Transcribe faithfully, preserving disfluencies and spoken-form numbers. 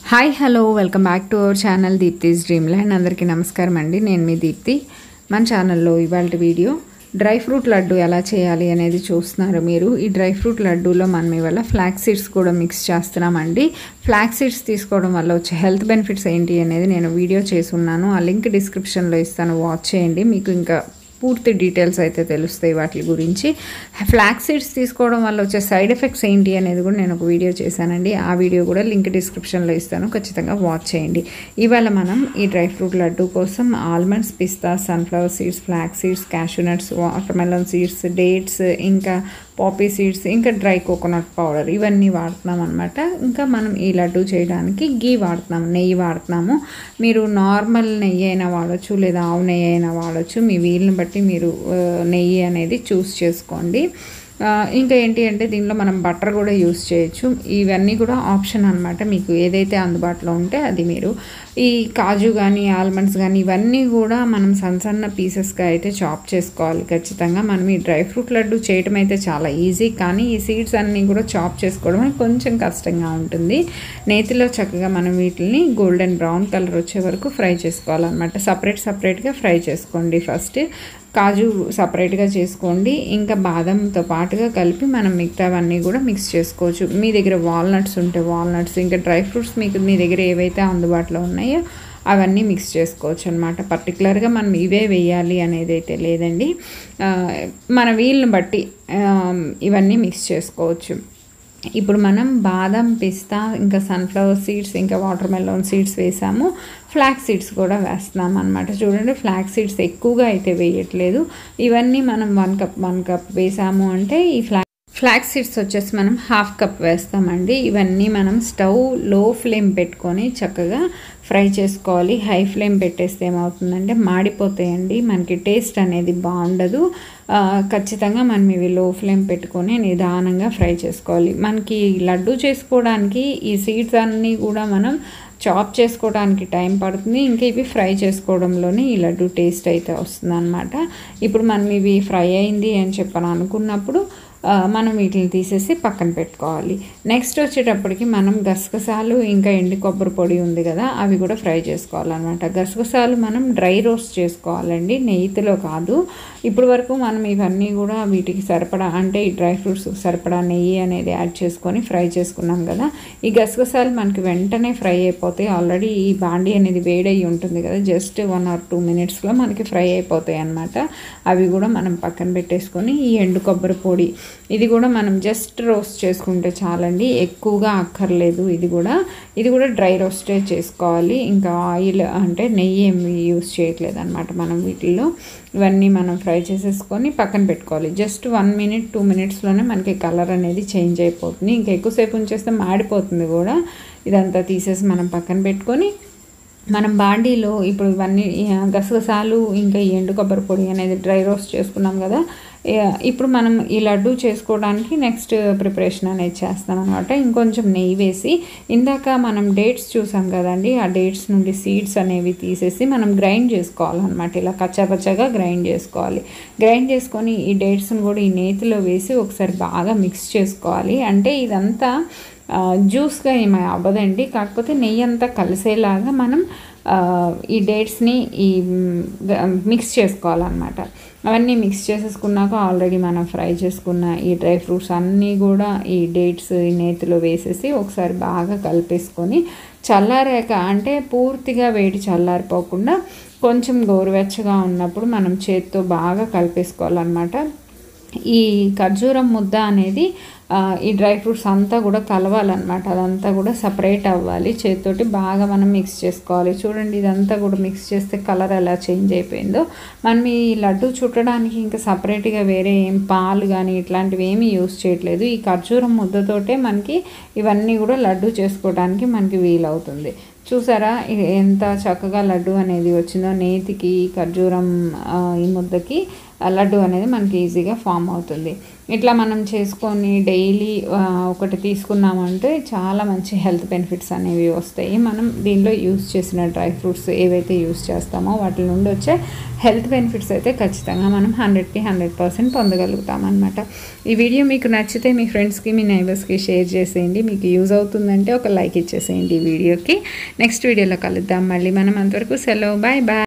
Hi hello welcome back to our channel Deepti's dreamland. అందరికీ నమస్కారం అండి. నేను మీ దీప్తి. మన ఛానల్లో ఇవాళ వీడియో డ్రై ఫ్రూట్ లడ్డు ఎలా చేయాలి అనేది చూస్తున్నారు మీరు. ఈ డ్రై ఫ్రూట్ లడ్డూలో మనం ఇవాళ ఫ్లాక్స్ సీడ్స్ కూడా మిక్స్ చేస్తున్నామండి. ఫ్లాక్స్ సీడ్స్ తీసుకోవడం వల్ల వచ్చే హెల్త్ బెనిఫిట్స్ ఏంటి అనేది నేను వీడియో చేసి ఉన్నాను. ఆ లింక్ డిస్క్రిప్షన్లో ఇస్తాను, వాచ్ చేయండి. మీకు ఇంకా పూర్తి డీటెయిల్స్ అయితే తెలుస్తాయి వాటి గురించి. ఫ్లాక్స్ సీడ్స్ తీసుకోవడం వల్ల వచ్చే సైడ్ ఎఫెక్ట్స్ ఏంటి అనేది కూడా నేను ఒక వీడియో చేశానండి. ఆ వీడియో కూడా లింక్ డిస్క్రిప్షన్లో ఇస్తాను, ఖచ్చితంగా వాచ్ చేయండి. ఇవాళ మనం ఈ డ్రై ఫ్రూట్ లడ్డు కోసం ఆల్మండ్స్, పిస్తా, sunflower seeds, flax seeds, cashew nuts, watermelon seeds, dates, ఇంకా పాపీ సీడ్స్, ఇంకా డ్రై కోకోనట్ పౌడర్ ఇవన్నీ వాడుతున్నాం అనమాట. ఇంకా మనం ఈ లడ్డు చేయడానికి గీ వాడుతున్నాము, నెయ్యి వాడుతున్నాము. మీరు నార్మల్ నెయ్యి అయినా వాడచ్చు, లేదా ఆవు నెయ్యి అయినా వాడచ్చు. మీ వీలుని బట్టి మీరు నెయ్యి అనేది చూస్ చేసుకోండి. ఇంకా ఏంటి అంటే దీనిలో మనం బటర్ కూడా యూస్ చేయొచ్చు. ఇవన్నీ కూడా ఆప్షన్ అనమాట, మీకు ఏదైతే అందుబాటులో ఉంటే అది. మీరు ఈ కాజు కానీ ఆల్మండ్స్ కానీ ఇవన్నీ కూడా మనం సన్న సన్న పీసెస్గా అయితే చాప్ చేసుకోవాలి ఖచ్చితంగా. మనం ఈ డ్రై ఫ్రూట్ లడ్డు చేయటం అయితే చాలా ఈజీ, కానీ ఈ సీడ్స్ అన్నీ కూడా చాప్ చేసుకోవడం కొంచెం కష్టంగా ఉంటుంది. నేతిలో చక్కగా మనం వీటిని గోల్డెన్ బ్రౌన్ కలర్ వచ్చే వరకు ఫ్రై చేసుకోవాలన్నమాట. సపరేట్ సపరేట్గా ఫ్రై చేసుకోండి. ఫస్ట్ కాజు సపరేట్గా చేసుకోండి, ఇంకా బాదంతో పాటుగా కలిపి మనం మిగతావన్నీ కూడా మిక్స్ చేసుకోవచ్చు. మీ దగ్గర వాల్నట్స్ ఉంటే వాల్నట్స్, ఇంకా డ్రై ఫ్రూట్స్ మీకు మీ దగ్గర ఏవైతే అందుబాటులో ఉన్నాయో అవన్నీ మిక్స్ చేసుకోవచ్చు అనమాట. పర్టికులర్గా మనం ఇవే వేయాలి అనేది అయితే లేదండి, మన వీలుని బట్టి ఇవన్నీ మిక్స్ చేసుకోవచ్చు. ఇప్పుడు మనం బాదం, పిస్తా, ఇంకా సన్ఫ్లవర్ సీడ్స్, ఇంకా వాటర్ మెలన్ సీడ్స్ వేసాము. ఫ్లాక్స్ సీడ్స్ కూడా వేస్తున్నాం అనమాట. చూడండి, ఫ్లాక్స్ సీడ్స్ ఎక్కువగా అయితే వేయట్లేదు. ఇవన్నీ మనం వన్ కప్ వన్ కప్ వేసాము అంటే ఈ ఫ్లా ఫ్లాక్స్ సీడ్స్ వచ్చేసి మనం హాఫ్ కప్ వేస్తామండి. ఇవన్నీ మనం స్టవ్ లో ఫ్లేమ్ పెట్టుకొని చక్కగా ఫ్రై చేసుకోవాలి. హై ఫ్లేమ్ పెట్టేస్తే ఏమవుతుందంటే మాడిపోతాయండి, మనకి టేస్ట్ అనేది బాగుండదు. ఖచ్చితంగా మనం ఇవి లో ఫ్లేమ్ పెట్టుకొని నిదానంగా ఫ్రై చేసుకోవాలి. మనకి లడ్డు చేసుకోవడానికి ఈ సీడ్స్ అన్నీ కూడా మనం చాప్ చేసుకోవడానికి టైం పడుతుంది. ఇంకా ఇవి ఫ్రై చేసుకోవడంలోనే ఈ లడ్డు టేస్ట్ అయితే వస్తుంది అనమాట. ఇప్పుడు మనం ఇవి ఫ్రై అయింది అని చెప్పని అనుకున్నప్పుడు మనం వీటిని తీసేసి పక్కన పెట్టుకోవాలి. నెక్స్ట్ వచ్చేటప్పటికి మనం గసగసాలు, ఇంకా ఎండు కొబ్బరి పొడి ఉంది కదా, అవి కూడా ఫ్రై చేసుకోవాలన్నమాట. గసగసాలు మనం డ్రై రోస్ట్ చేసుకోవాలండి, నెయ్యిలో కాదు. ఇప్పుడు వరకు మనం ఇవన్నీ కూడా వీటికి సరిపడా అంటే ఈ డ్రై ఫ్రూట్స్ సరిపడా నెయ్యి అనేది యాడ్ చేసుకొని ఫ్రై చేసుకున్నాం కదా. ఈ గసగసాలు మనకి వెంటనే ఫ్రై అయిపోతాయి. ఆల్రెడీ ఈ బాండీ అనేది వేడయ్యి ఉంటుంది కదా, జస్ట్ వన్ ఆర్ టూ మినిట్స్లో మనకి ఫ్రై అయిపోతాయి అన్నమాట. అవి కూడా మనం పక్కన పెట్టేసుకొని ఈ ఎండు కొబ్బరి పొడి ఇది కూడా మనం జస్ట్ రోస్ట్ చేసుకుంటే చాలండి, ఎక్కువగా అక్కర్లేదు. ఇది కూడా ఇది కూడా డ్రై రోస్టే చేసుకోవాలి. ఇంకా ఆయిల్ అంటే నెయ్యి ఏమి యూస్ చేయట్లేదు అనమాట మనం వీటిల్లో. ఇవన్నీ మనం ఫ్రై చేసేసుకొని పక్కన పెట్టుకోవాలి. జస్ట్ వన్ మినిట్ టూ మినిట్స్లోనే మనకి కలర్ అనేది చేంజ్ అయిపోతుంది. ఇంకా ఎక్కువసేపు ఉంచేస్తే మాడిపోతుంది కూడా. ఇదంతా తీసేసి మనం పక్కన పెట్టుకొని మనం బాండీలో ఇప్పుడు ఇవన్నీ గసగసాలు, ఇంకా ఈ ఎండు కొబ్బరి పొడి అనేది డ్రై రోస్ట్ చేసుకున్నాం కదా. ఇప్పుడు మనం ఈ లడ్డు చేసుకోవడానికి నెక్స్ట్ ప్రిపరేషన్ అనేది చేస్తాం అనమాట. ఇంకొంచెం నెయ్యి వేసి, ఇందాక మనం డేట్స్ చూసాం కదండి, ఆ డేట్స్ నుండి సీడ్స్ అనేవి తీసేసి మనం గ్రైండ్ చేసుకోవాలన్నమాట. ఇలా కచ్చాపచ్చాగా గ్రైండ్ చేసుకోవాలి. గ్రైండ్ చేసుకొని ఈ డేట్స్ని కూడా ఈ నేతిలో వేసి ఒకసారి బాగా మిక్స్ చేసుకోవాలి. అంటే ఇదంతా జ్యూస్గా ఏమీ అవ్వదండి, కాకపోతే నెయ్యి అంతా కలిసేలాగా మనం ఈ డేట్స్ని ఈ మిక్స్ చేసుకోవాలన్నమాట. అవన్నీ మిక్స్ చేసేసుకున్నాక ఆల్రెడీ మనం ఫ్రై చేసుకున్న ఈ డ్రై ఫ్రూట్స్ అన్నీ కూడా ఈ డేట్స్ ఈ నేతిలో వేసేసి ఒకసారి బాగా కలిపేసుకొని చల్లారాక, అంటే పూర్తిగా వేడి చల్లారిపోకుండా కొంచెం గోరువెచ్చగా ఉన్నప్పుడు మనం చేతితో బాగా కలిపేసుకోవాలన్నమాట. ఈ ఖర్జూరం ముద్ద అనేది ఈ డ్రై ఫ్రూట్స్ అంతా కూడా కలవాలన్నమాట. అదంతా కూడా సపరేట్ అవ్వాలి. చేతితోటి బాగా మనం మిక్స్ చేసుకోవాలి. చూడండి, ఇదంతా కూడా మిక్స్ చేస్తే కలర్ ఎలా చేంజ్ అయిపోయిందో. మనం ఈ లడ్డు చుట్టడానికి ఇంకా సపరేట్గా వేరే ఏం పాలు కానీ ఇట్లాంటివి ఏమీ యూస్ చేయట్లేదు. ఈ ఖర్జూరం ముద్దతోటే మనకి ఇవన్నీ కూడా లడ్డు చేసుకోవడానికి మనకి వీలవుతుంది. చూసారా ఎంత చక్కగా లడ్డు అనేది వచ్చిందో. నేతికి, ఖర్జూరం ఈ ముద్దకి లడ్డు అనేది మనకి ఈజీగా ఫామ్ అవుతుంది. ఇట్లా మనం చేసుకొని డైలీ ఒకటి తీసుకున్నామంటే చాలా మంచి హెల్త్ బెనిఫిట్స్ అనేవి వస్తాయి. మనం దీనిలో యూస్ చేసిన డ్రై ఫ్రూట్స్ ఏవైతే యూస్ చేస్తామో వాటి నుండి వచ్చే హెల్త్ బెనిఫిట్స్ అయితే ఖచ్చితంగా మనం హండ్రెడ్కి హండ్రెడ్ పర్సెంట్ పొందగలుగుతాం అనమాట. ఈ వీడియో మీకు నచ్చితే మీ ఫ్రెండ్స్కి మీ నైబర్స్కి షేర్ చేసేయండి. మీకు యూజ్ అవుతుందంటే ఒక లైక్ ఇచ్చేసేయండి ఈ వీడియోకి. నెక్స్ట్ వీడియోలో కలుద్దాం మళ్ళీ మనం. అంతవరకు సెలవు, బాయ్ బాయ్.